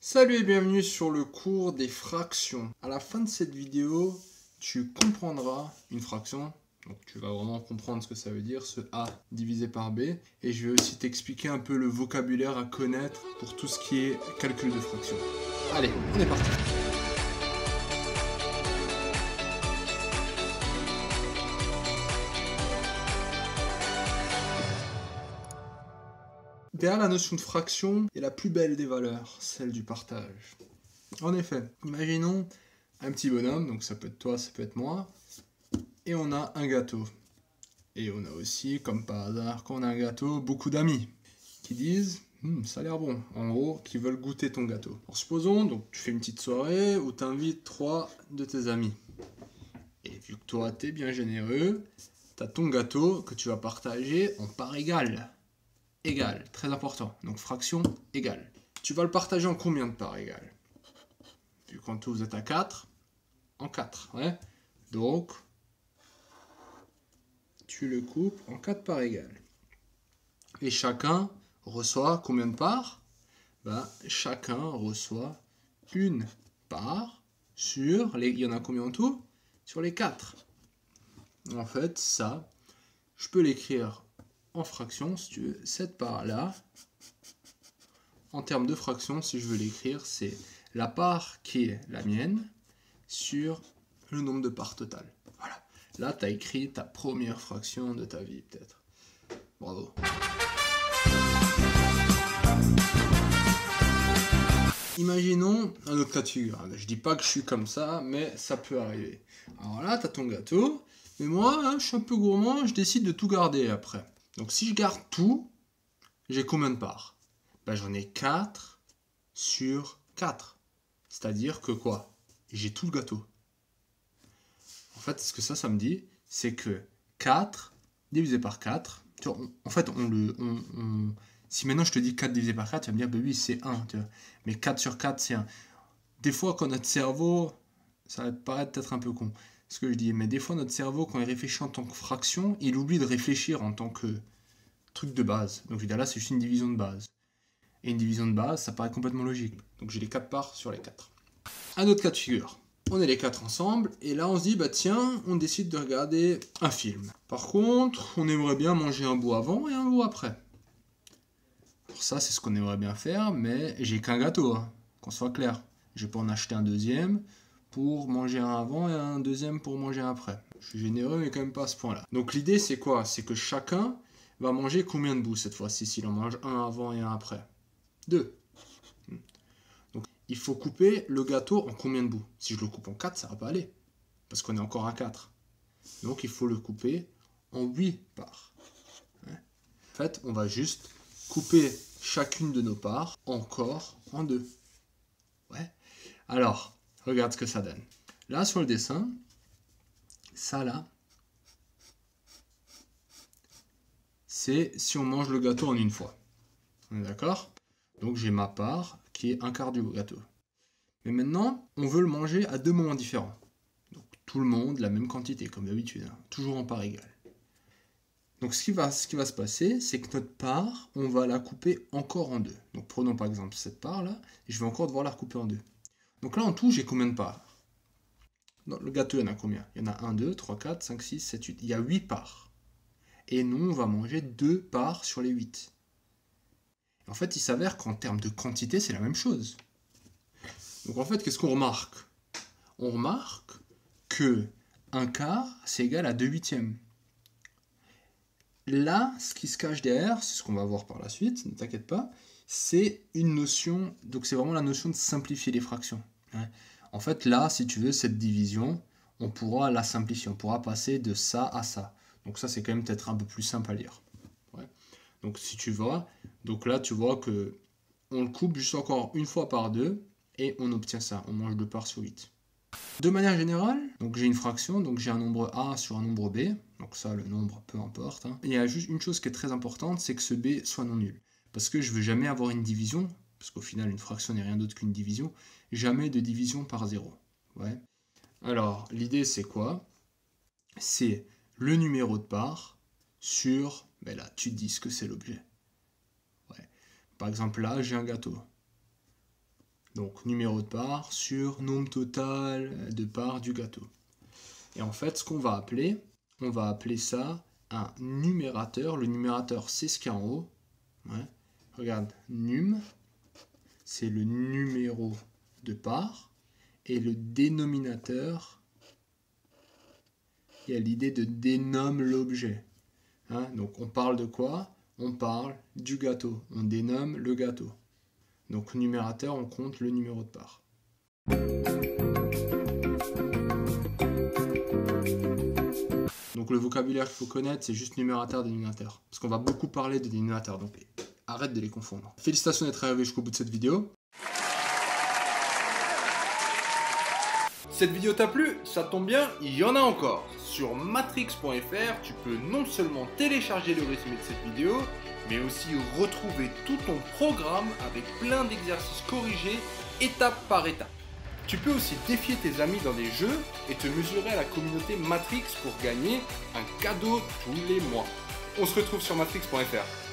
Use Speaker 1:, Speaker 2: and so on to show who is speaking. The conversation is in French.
Speaker 1: Salut et bienvenue sur le cours des fractions. À la fin de cette vidéo, tu comprendras une fraction. Donc tu vas vraiment comprendre ce que ça veut dire, ce A divisé par B. Et je vais aussi t'expliquer un peu le vocabulaire à connaître pour tout ce qui est calcul de fractions. Allez, on est parti. Derrière la notion de fraction est la plus belle des valeurs, celle du partage. En effet, imaginons un petit bonhomme, donc ça peut être toi, ça peut être moi, et on a un gâteau. Et on a aussi, comme par hasard, quand on a un gâteau, beaucoup d'amis qui disent ça a l'air bon, en gros, qui veulent goûter ton gâteau. Alors supposons, donc tu fais une petite soirée où tu invites 3 de tes amis. Et vu que toi, tu es bien généreux, tu as ton gâteau que tu vas partager en parts égales. Égales, très important. Donc fraction égale. Tu vas le partager en combien de parts égales? Vu qu'en tout vous êtes à 4, en 4, ouais. Donc, tu le coupes en 4 parts égales. Et chacun reçoit combien de parts? Chacun reçoit une part sur les... Il y en a combien en tout? Sur les 4. En fait, ça, je peux l'écrire en fraction, si tu veux. Cette part-là, en termes de fraction, si je veux l'écrire, c'est la part qui est la mienne sur le nombre de parts totales. Voilà. Là, tu as écrit ta première fraction de ta vie, peut-être. Bravo. Imaginons un autre cas de figure. Je dis pas que je suis comme ça, mais ça peut arriver. Alors là, tu as ton gâteau, mais moi, je suis un peu gourmand, je décide de tout garder après. Donc si je garde tout, j'ai combien de parts? J'en ai 4 sur 4. C'est-à-dire que quoi? J'ai tout le gâteau. En fait, ce que ça me dit, c'est que 4 divisé par 4, tu vois, en fait, si maintenant je te dis 4 divisé par 4, tu vas me dire, oui, c'est 1. Tu vois, mais 4 sur 4, c'est 1. Des fois, quand notre cerveau, ça va te paraître peut-être un peu con, ce que je dis, mais des fois, notre cerveau, quand il réfléchit en tant que fraction, il oublie de réfléchir en tant que truc de base. Donc, je veux dire, là, c'est juste une division de base. Et une division de base, ça paraît complètement logique. Donc, j'ai les 4 parts sur les 4. Un autre cas de figure. On est les 4 ensemble, et là on se dit, tiens, on décide de regarder un film. Par contre, on aimerait bien manger un bout avant et un bout après. Alors ça, c'est ce qu'on aimerait bien faire, mais j'ai qu'un gâteau, hein, qu'on soit clair. Je vais pas en acheter un deuxième pour manger un avant et un deuxième pour manger un après. Je suis généreux, mais quand même pas à ce point-là. Donc l'idée, c'est quoi? C'est que chacun va manger combien de bouts cette fois-ci, s'il en mange un avant et un après? 2. Donc, il faut couper le gâteau en combien de bouts? Si je le coupe en 4, ça ne va pas aller. Parce qu'on est encore à 4. Donc, il faut le couper en 8 parts. En fait, on va juste couper chacune de nos parts encore en 2. Ouais. Alors, regarde ce que ça donne. Là, sur le dessin, ça là, c'est si on mange le gâteau en une fois. On est d'accord? Donc, j'ai ma part qui est un quart du gâteau. Mais maintenant, on veut le manger à 2 moments différents. Donc tout le monde, la même quantité, comme d'habitude, hein, toujours en part égale. Donc ce qui va se passer, c'est que notre part, on va la couper encore en 2. Donc prenons par exemple cette part-là, et je vais encore devoir la recouper en 2. Donc là en tout, j'ai combien de parts? Dans le gâteau, il y en a combien? Il y en a 1, 2, 3, 4, 5, 6, 7, 8. Il y a 8 parts. Et nous, on va manger 2 parts sur les 8. En fait, il s'avère qu'en termes de quantité, c'est la même chose. Donc en fait, qu'est-ce qu'on remarque? On remarque que 1 quart, c'est égal à 2 huitièmes. Là, ce qui se cache derrière, c'est ce qu'on va voir par la suite, ne t'inquiète pas, c'est une notion, donc c'est vraiment la notion de simplifier les fractions. En fait, là, si tu veux, cette division, on pourra la simplifier, on pourra passer de ça à ça. Donc ça, c'est quand même peut-être un peu plus simple à lire. Ouais. Donc si tu vois, donc là, tu vois que on le coupe juste encore une fois par 2, et on obtient ça, on mange 2 parts sur 8. De manière générale, donc j'ai une fraction, donc j'ai un nombre A sur un nombre B, donc ça le nombre peu importe. Il y a juste une chose qui est très importante, c'est que ce B soit non nul. Parce que je ne veux jamais avoir une division, parce qu'au final une fraction n'est rien d'autre qu'une division, jamais de division par 0. Ouais. Alors l'idée c'est quoi? C'est le numéro de part sur, là tu te dis ce que c'est l'objet. Ouais. Par exemple là j'ai un gâteau. Donc numéro de part sur nombre total de parts du gâteau. Et en fait, ce qu'on va appeler, on va appeler ça un numérateur. Le numérateur, c'est ce qu'il y a en haut. Ouais. Regarde, num, c'est le numéro de part. Et le dénominateur, il y a l'idée de dénomme l'objet. Hein, donc on parle de quoi? On parle du gâteau. On dénomme le gâteau. Donc numérateur, on compte le numéro de part. Donc le vocabulaire qu'il faut connaître, c'est juste numérateur, dénominateur. Parce qu'on va beaucoup parler de dénominateur, donc arrête de les confondre. Félicitations d'être arrivé jusqu'au bout de cette vidéo.
Speaker 2: Cette vidéo t'a plu? Ça tombe bien, il y en a encore. Sur matrix.fr, tu peux non seulement télécharger le résumé de cette vidéo, mais aussi retrouver tout ton programme avec plein d'exercices corrigés étape par étape. Tu peux aussi défier tes amis dans des jeux et te mesurer à la communauté Matrix pour gagner un cadeau tous les mois. On se retrouve sur matrix.fr.